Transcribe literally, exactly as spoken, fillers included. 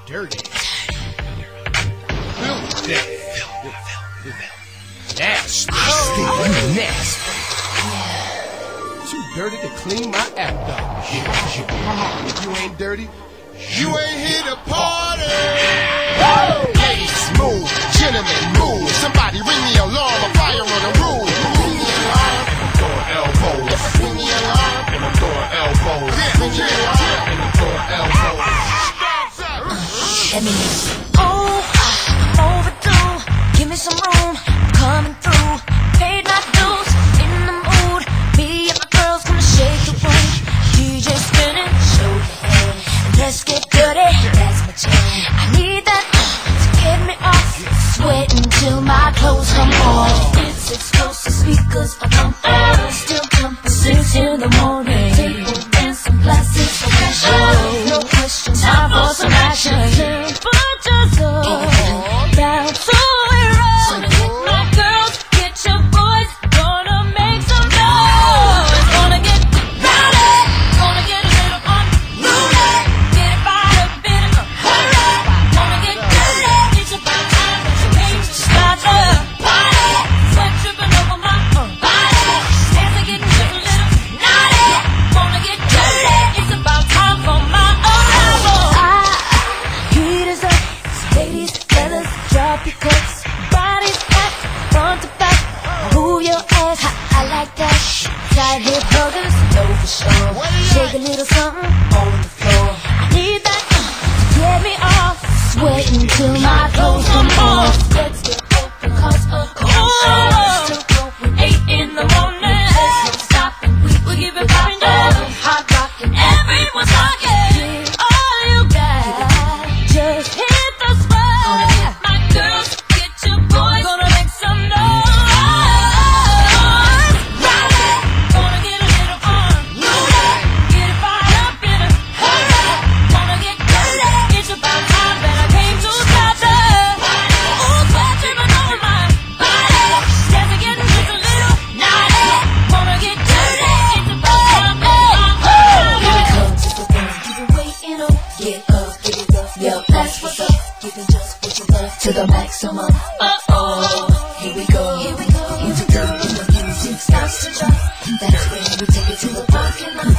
dirty. Filthy. Nasty. Oh. Nasty. Too dirty to clean my act up. If you ain't dirty, you ain't here to party. Ladies, move. Gentlemen, move. Somebody ring the alarm. A fire on the roof. Ring the alarm. And I'm throwing elbows. Ring the alarm. And I'm throwing elbows. Ring the alarm. And I'm throwing elbows. Let me oh, I'm overdue. Give me some room. I'm coming through. Paid my dues. In the mood. Me and my girls gonna shake the room. D J spinning. Show your head. Let's get dirty. That's my jam. I need that to get me off. Sweating till my clothes come off. It's explosive speakers are pumping. Still pumping six in the morning. Table dance, some glasses for fashion. No question, time for some action. But just up, down to it roll. My girls, get your boys, gonna make some noise. Gonna get rowdy, gonna get a little unruly. Get it by a bit of a hurry. Gonna get dirty, it's about time that you came to start the party. Sweat dripping over my body. Dancing, getting just a little naughty. Gonna get dirty, it's about time for my arrival. Heat is up, ladies, fellas, drop your coats. Bodies back, front to back. Move your ass, I, I like that. Tight hip huggers, know for sure. Shake a little something on the floor. I need that uh, to get me off. Sweating till my clothes come off. Let's get open, cause of course. Still going eight in the morning. There's no stopping, we will give it poppin'. Hot rockin', everyone's rockin'. All you got, just hit the spot. My girls, get your boys, gonna make some noise. Rowdy, gonna get a little unruly. Get it fired up in a hurry. Gonna get dirty, it's about time that I came to stop the ooh, sweat dripping over my body. Dancing, getting just a little naughty. Gonna get dirty, it's about time that I'm here it comes, it's the one you've been waiting on. Get up, get it up, yeah, that's what's up. Giving just what you love to the maximum. Uh-oh, here we go, here we go. Here we go, when the music starts to drop. That's when we take it to the parking lot.